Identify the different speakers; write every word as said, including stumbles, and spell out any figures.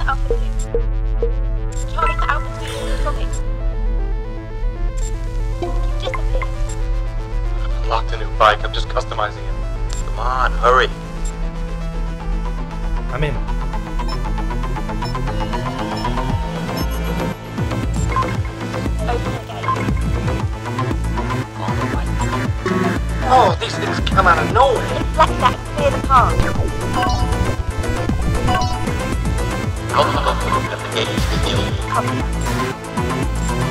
Speaker 1: Alpha two. Charlie to Alpha two, coming. You disappeared.
Speaker 2: I unlocked a new bike. I'm just customizing it. Come on, hurry.
Speaker 3: I'm in.
Speaker 1: Open the gate.
Speaker 2: Oh, these things come out of nowhere.
Speaker 1: Deflect that and clear the path.
Speaker 2: I'll look at the gate.
Speaker 1: Copy that.